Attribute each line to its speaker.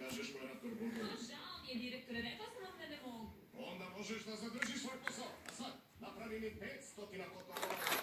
Speaker 1: kažeš operator Bulgaris?
Speaker 2: Žao mi je, direktore, rekla sam vam da ne mogu.
Speaker 1: Onda možeš da zadržiš svoj posao. A sad, napravi mi 500 kotova.